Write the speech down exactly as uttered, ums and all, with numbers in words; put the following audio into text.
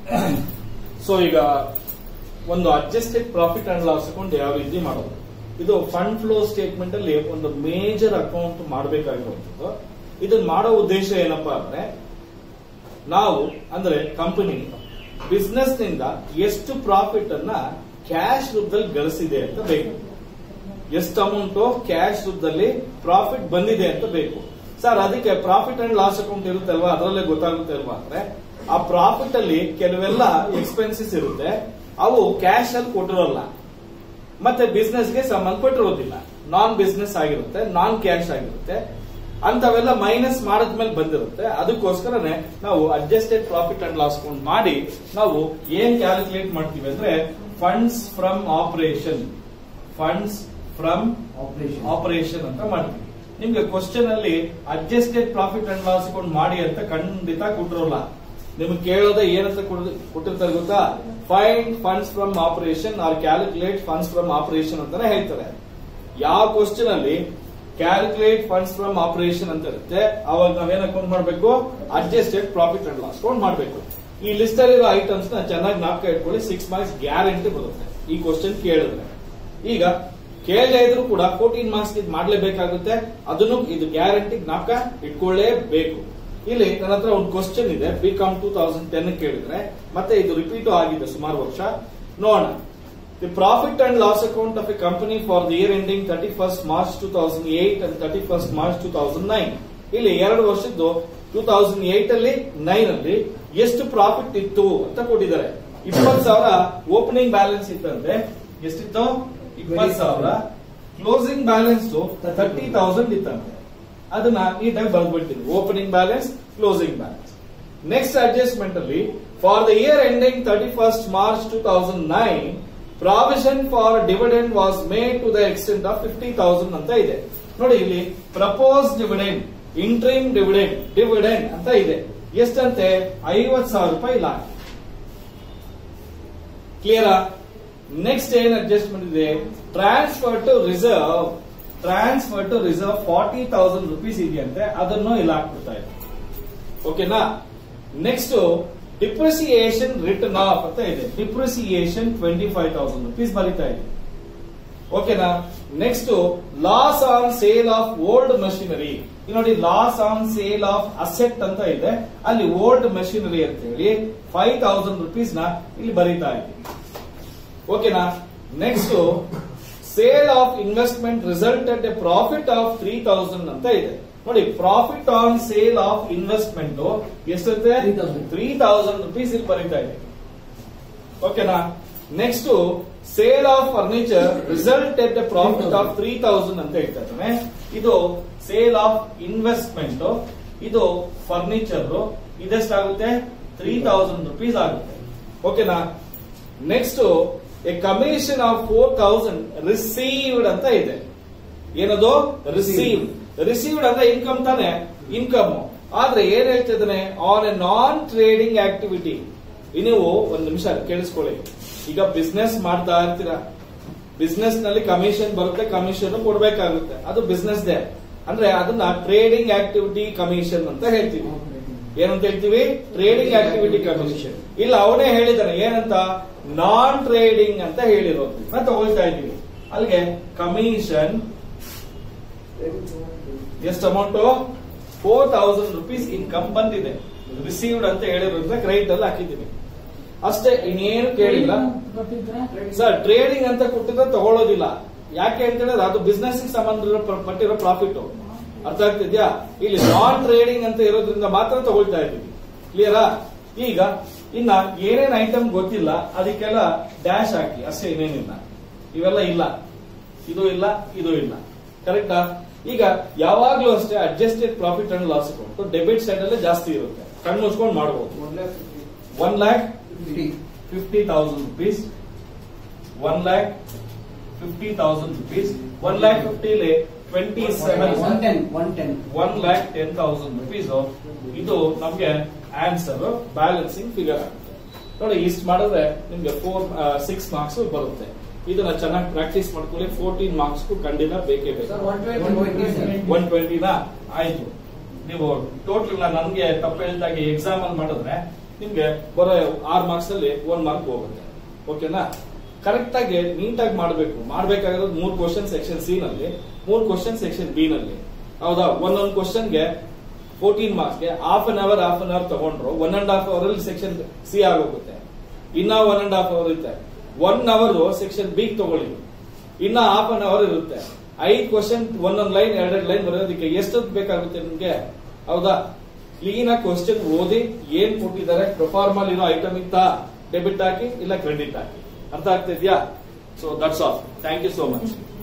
So ಈಗ ಒಂದು adjusted profit and loss account ಯಾವ ರೀತಿ ಮಾಡೋದು, ಇದು ಫಂಡ್ ಫ್ಲೋ ಸ್ಟೇಟ್ಮೆಂಟ್ ಅಲ್ಲಿ ಒಂದು ಮೇಜರ್ ಅಕೌಂಟ್ ಮಾಡಬೇಕಾಗಿರುವಂತದ್ದು. ಇದನ್ನ ಮಾಡೋ ಉದ್ದೇಶ ಏನಪ್ಪಾ ಅಂದ್ರೆ, ನಾವು ಅಂದ್ರೆ ಕಂಪನಿ ಬಿಸ್ನೆಸ್ ನಿಂದ ಎಷ್ಟು ಪ್ರಾಫಿಟ್ ಅನ್ನ ಕ್ಯಾಶ್ ರೂಪದಲ್ಲಿ ಗಳಿಸಿದೆ ಅಂತ ಬೇಕು. ಎಷ್ಟು ಅಮೌಂಟ್ ಕ್ಯಾಶ್ ರೂಪದಲ್ಲಿ ಪ್ರಾಫಿಟ್ ಬಂದಿದೆ ಅಂತ ಬೇಕು. ಸರ್ ಅದಕ್ಕೆ ಪ್ರಾಫಿಟ್ ಅಂಡ್ ಲಾಸ್ ಅಕೌಂಟ್ ಇರುತ್ತೆ ಅಲ್ವಾ, ಅದರಲ್ಲೇ ಗೊತ್ತಾಗುತ್ತೆ ಅಲ್ವಾ ಅಂದ್ರೆ, ಆ ಪ್ರಾಫಿಟ್ ಅಲ್ಲಿ ಕೆಲವೆಲ್ಲ ಎಕ್ಸ್ಪೆನ್ಸಸ್ ಇರುತ್ತೆ, ಅವು ಕ್ಯಾಶ್ ಅಲ್ಲಿ ಕೊಟ್ಟಿರೋಲ್ಲ, ಮತ್ತೆ ಬಿಸ್ನೆಸ್ ಗೆ ಸಂಬಂಧಪಟ್ಟಿರೋದಿಲ್ಲ, ನಾನ್ ಬಿಸ್ನೆಸ್ ಆಗಿರುತ್ತೆ, ನಾನ್ ಕ್ಯಾಶ್ ಆಗಿರುತ್ತೆ. ಅಂತವೆಲ್ಲ ಮೈನಸ್ ಮಾಡಿದ್ಮೇಲೆ ಬಂದಿರುತ್ತೆ. ಅದಕ್ಕೋಸ್ಕರನೇ ನಾವು adjusted profit and loss account ಮಾಡಿ ನಾವು ಏನ್ ಕ್ಯಾಲ್ಕುಲೇಟ್ ಮಾಡ್ತೀವಿ ಅಂದ್ರೆ, funds from operation funds from operation ಅಂತ ಮಾಡ್ತೀವಿ. ನಿಮ್ಗೆ ಕ್ವಶನ್ ಅಲ್ಲಿ adjusted profit and loss account ಮಾಡಿ ಅಂತ ಖಂಡಿತ ಕೊಟ್ಟಿರೋಲ್ಲ. ನಿಮ್ಗೆ ಕೇಳೋದ ಏನಂತ ಕೊಟ್ಟಿರ್ತಾರೆ ಗೊತ್ತಾ, find funds from operation or calculate funds from operation ಅಂತಾನೆ ಹೇಳ್ತಾರೆ. ಯಾವ ಕ್ವಶನ್ ಅಲ್ಲಿ ಕ್ಯಾಲ್ಕುಲೇಟ್ ಫಂಡ್ಸ್ ಫ್ರಮ್ ಆಪರೇಷನ್ ಅಂತ ಇರುತ್ತೆ, ಅವಾಗ ನಾವೇನ್ ಅಕೌಂಟ್ ಮಾಡಬೇಕು, adjusted profit and loss account ಮಾಡಬೇಕು. ಈ ಲಿಸ್ಟ್ ಅಲ್ಲಿರೋ ಐಟಮ್ಸ್ ನ ಚೆನ್ನಾಗಿ ಜ್ಞಾಪಕ ಇಟ್ಕೊಳ್ಳಿ, ಸಿಕ್ಸ್ ಮಾರ್ಕ್ಸ್ ಗ್ಯಾರಂಟಿ ಬರುತ್ತೆ ಈ ಕ್ವಶನ್ ಕೇಳಿದ್ರೆ. ಈಗ ಕೇಳದೇ ಇದ್ರು ಕೂಡ ಫೋರ್ಟೀನ್ ಮಾರ್ಕ್ಸ್ ಇದು ಮಾಡಲೇಬೇಕಾಗುತ್ತೆ, ಅದನ್ನು ಇದು ಗ್ಯಾರಂಟಿ ಜ್ಞಾಪಕ ಇಟ್ಕೊಳ್ಳೇಬೇಕು. ಇಲ್ಲಿ ನನ್ನ ಹತ್ರ ಒಂದು ಕ್ವಶನ್ ಇದೆ, B Com two thousand ten ಕೇಳಿದ್ರೆ, ಮತ್ತೆ ಇದು ರಿಪೀಟ್ ಆಗಿದೆ ಸುಮಾರು ವರ್ಷ. ನೋಡೋಣ. The profit and loss account of a company for the year ending thirty first March two thousand eight and thirty first March two thousand nine. ಇಲ್ಲಿ ಎರಡು ವರ್ಷದ್ದು ಟೂ ತೌಸಂಡ್ ಏಟ್ ಅಲ್ಲಿ ನೈನ್ ಅಲ್ಲಿ ಎಷ್ಟು ಪ್ರಾಫಿಟ್ ಇತ್ತು ಅಂತ ಕೊಟ್ಟಿದ್ದಾರೆ. ಇಪ್ಪತ್ತು ಸಾವಿರ ಓಪನಿಂಗ್ ಬ್ಯಾಲೆನ್ಸ್ ಇತ್ತಂತೆ. ಎಷ್ಟಿತ್ತು? ಇಪ್ಪತ್ತು ಸಾವಿರ. ಕ್ಲೋಸಿಂಗ್ ಬ್ಯಾಲೆನ್ಸ್ ತರ್ಟಿ ತೌಸಂಡ್ ಇತ್ತಂತೆ. ಅದನ್ನ ನೀಟಾಗಿ ಬರ್ಬಿಡ್ತೀನಿ, opening balance, closing balance. Next adjustment ಅಲ್ಲಿ for the year ending thirty first March two thousand nine provision for dividend was made to the extent of fifty thousand ಅಂತ ಇದೆ. ನೋಡಿ ಇಲ್ಲಿ propose dividend, interim dividend, dividend ಅಂತ ಇದೆ. ಎಷ್ಟಂತೆ? ಐವತ್ತು ಸಾವಿರ ರೂಪಾಯಿ ಇಲ್ಲ. ಕ್ಲಿಯರಾ? ನೆಕ್ಸ್ಟ್ ಏನ್ ಅಡ್ಜಸ್ಟ್ಮೆಂಟ್ ಇದೆ? Transfer to reserve, transfer to reserve forty thousand rupees ಇದೆಯಂತೆ, ಅದನ್ನು ಇಲ್ಲ ಹಾಕ್ಬಿಡ್ತಾ ಇದೆ. ಓಕೆನಾ? ನೆಕ್ಸ್ಟ್ ಡಿಪ್ರಿಸಿಯೇಷನ್ ರಿಟರ್ನ್ ಆಫ್ ಅಂತ ಇದೆ. Depreciation twenty five thousand rupees ಬರೀತಾ ಇದೆ. ಓಕೆನಾ? Next loss on sale of old machinery. ನೋಡಿ, loss on sale of asset ಅಂತ ಇದೆ, ಅಲ್ಲಿ ಓಲ್ಡ್ ಮಷಿನರಿ ಅಂತ ಹೇಳಿ ಫೈವ್ ತೌಸಂಡ್ ರುಪೀಸ್ ನ ಇಲ್ಲಿ ಬರೀತಾ ಇದೆ. ಓಕೆನಾ? Next sale of investment resulted a profit of three thousand ಅಂತ ಇದೆ. ನೋಡಿ, profit on sale of investment ಎಷ್ಟಿರುತ್ತೆ? ತ್ರೀ ತೌಸಂಡ್ ರುಪೀಸ್ ಇಲ್ಲಿ ಬರೀತಾ ಇದೆ. ಓಕೆನಾ? Next sale of furniture resulted a profit of three thousand ಅಂತ ಹೇಳ್ತಾರೆ. ಇದು ಸೇಲ್ ಆಫ್ ಇನ್ವೆಸ್ಟ್ಮೆಂಟ್, ಇದು ಫರ್ನಿಚರ್, ಇದೆಷ್ಟಾಗುತ್ತೆ? ತ್ರೀ ತೌಸಂಡ್ ರುಪೀಸ್ ಆಗುತ್ತೆ. ಓಕೆನಾ? Next a commission of four thousand received ಅಂತ ಇದೆ. ಏನದು? ರಿಸೀವ್ಡ್. ರಿಸೀವ್ಡ್ ಅಂದ್ರೆ ಇನ್ಕಮ್ ತಾನೆ, ಇನ್ಕಮ್. ಆದ್ರೆ ಏನ್ ಹೇಳ್ತಿದ್ದಾನೆ? On a non trading activity. ನೀವು ಒಂದ್ ನಿಮಿಷ ಕೇಳಿಸ್ಕೊಳ್ಳಿ. ಈಗ ಬಿಸ್ನೆಸ್ ಮಾಡ್ತಾ ಇರ್ತೀರಾ, ಬಿಸ್ನೆಸ್ ನಲ್ಲಿ ಕಮಿಷನ್ ಬರುತ್ತೆ, ಕಮಿಷನ್ ಕೊಡ್ಬೇಕಾಗುತ್ತೆ, ಅದು ಬಿಸ್ನೆಸ್ ದೇ. ಅಂದ್ರೆ ಅದನ್ನ ಟ್ರೇಡಿಂಗ್ ಆಕ್ಟಿವಿಟಿ ಕಮಿಷನ್ ಅಂತ ಹೇಳ್ತೀವಿ. ಏನಂತ ಹೇಳ್ತೀವಿ? Trading activity commission. ಇಲ್ಲ, ಅವನೇ ಹೇಳಿದಾನೆ ಏನಂತ? ನಾನ್ ಟ್ರೇಡಿಂಗ್ ಅಂತ ಹೇಳಿರೋದು ತಗೊಳ್ತಾ ಇದ್ದೀವಿ. ಅಲ್ಲಿಗೆ ಕಮಿಷನ್ ಎಷ್ಟು amount? Four thousand rupees income ಬಂದಿದೆ. ರಿಸೀವ್ಡ್ ಅಂತ ಹೇಳಿರೋದ್ರಿಂದ ಕ್ರೆಡಿಟ್ ಅಲ್ಲಿ ಹಾಕಿದ್ದೀನಿ ಅಷ್ಟೇ, ಇನ್ನೇನು ಕೇಳಿಲ್ಲ. ಸರ್ ಟ್ರೇಡಿಂಗ್ ಅಂತ ಕೊಟ್ಟಿದ್ರೆ ತಗೊಳ್ಳೋದಿಲ್ಲ. ಯಾಕೆ ಅಂತ ಹೇಳಿದ್ರೆ ಅದು ಬಿಸ್ನೆಸ್ ಸಂಬಂಧ ಪಟ್ಟಿರೋ ಪ್ರಾಫಿಟ್. ಅರ್ಥ ಆಗ್ತಿದ್ಯಾ? ಇಲ್ಲಿ ನಾನ್ ಟ್ರೇಡಿಂಗ್ ಅಂತ ಇರೋದ್ರಿಂದ ಮಾತ್ರ ತಗೊಳ್ತಾ ಇದ್ದೀವಿ. ಕ್ಲಿಯರಾ? ಈಗ ಇನ್ನ ಏನೇನ್ ಐಟಮ್ ಗೊತ್ತಿಲ್ಲ ಅದಕ್ಕೆಲ್ಲ ಡ್ಯಾಶ್ ಹಾಕಿ ಅಷ್ಟೇ, ಇನ್ನೇನಿಲ್ಲ. ಇವೆಲ್ಲ ಇಲ್ಲ, ಇದು ಇಲ್ಲ, ಇದು ಇಲ್ಲ. ಕರೆಕ್ಟಾ? ಈಗ ಯಾವಾಗ್ಲೂ ಅಷ್ಟೇ adjusted profit and loss account debit side ಅಲ್ಲೇ ಜಾಸ್ತಿ ಇರುತ್ತೆ. ಕಣ್ಣು ಮುಚ್ಕೊಂಡು ಮಾಡಬಹುದು. One lakh fifty thousand rupees, one lakh fifty thousand rupees, one lakh ಫಿಫ್ಟಿಲಿ twenty seven, one lakh ten thousand rupees. ಇದು ನಮ್ಗೆ ಆನ್ಸರ್, ಬ್ಯಾಲೆನ್ಸಿಂಗ್ ಫಿಗರ್ ಆಗುತ್ತೆ. ನೋಡಿ, ಇಷ್ಟು ಮಾಡಿದ್ರೆ ನಿಮ್ಗೆ ಫೋರ್ ಸಿಕ್ಸ್ ಮಾರ್ಕ್ಸ್ ಬರುತ್ತೆ. ಇದನ್ನ ಚೆನ್ನಾಗಿ ಪ್ರಾಕ್ಟೀಸ್ ಮಾಡ್ಕೊಳ್ಳಿ. ಫೋರ್ಟೀನ್ ಮಾರ್ಕ್ಸ್ ಖಂಡಿತ ಬೇಕೇ ಬೇಕು. ಒನ್ ಟ್ವೆಂಟಿನಾ ಆಯ್ತು. ನೀವು ಟೋಟಲ್ ನನ್ಗೆ ತಪ್ಪು ಹೇಳಿದಾಗೆ ಎಕ್ಸಾಮ್ ಅಲ್ಲಿ ಮಾಡಿದ್ರೆ ನಿಮ್ಗೆ ಬರೋ ಆರ್ ಮಾರ್ಕ್ಸ್ ಅಲ್ಲಿ ಒಂದ್ ಮಾರ್ಕ್ ಹೋಗುತ್ತೆ. ಓಕೆನಾ? ಕರೆಕ್ಟ್ ಆಗಿ ನೀಟಾಗಿ ಮಾಡಬೇಕು. ಮಾಡ್ಬೇಕಾಗಿರೋದು ಮೂರ್ ಕ್ವಶನ್ ಸೆಕ್ಷನ್ ಸಿ ನಲ್ಲಿ, ಮೂರ್ ಕ್ವಶನ್ ಸೆಕ್ಷನ್ ಬಿ ನಲ್ಲಿ. ಹೌದಾ? ಒಂದೊಂದು ಕ್ವಶನ್ಗೆ ಫೋರ್ಟೀನ್ ಮಾರ್ಕ್ಸ್ಗೆ half an hour half an hour ತಗೊಂಡ್ರು ಒನ್ ಅಂಡ್ ಹಾಫ್ ಅವರ್ ಅಲ್ಲಿ ಸೆಕ್ಷನ್ ಸಿ ಆಗೋಗುತ್ತೆ. ಇನ್ನ ಒನ್ ಅಂಡ್ ಹಾಫ್ ಅವರ್ ಇರುತ್ತೆ. ಒನ್ ಅವರ್ ಸೆಕ್ಷನ್ ಬಿ ತಗೊಳ್ಳಿ, ಇನ್ನ ಹಾಫ್ ಅನ್ ಅವರ್ ಇರುತ್ತೆ. ಐದ್ ಕ್ವಶನ್ ಒಂದೊಂದ್ ಲೈನ್ ಎರಡೆರಡು ಲೈನ್ ಬರೋದಕ್ಕೆ ಎಷ್ಟೊತ್ತು ಬೇಕಾಗುತ್ತೆ ನಿಮ್ಗೆ? ಹೌದಾ? ಕ್ಲೀನ್ ಆಗಿ ಕ್ವಶನ್ ಓದಿ ಏನ್ ಕೊಟ್ಟಿದ್ದಾರೆ, ಪ್ರೊಫಾರ್ಮಲ್ ಇರೋ ಐಟಮ್ ಇತ್ತ ಡೆಬಿಟ್ ಹಾಕಿ ಇಲ್ಲ ಕ್ರೆಡಿಟ್ ಹಾಕಿ. ಅರ್ಥ ಆಗ್ತಿದ್ಯಾ? So that's all. Thank you so much.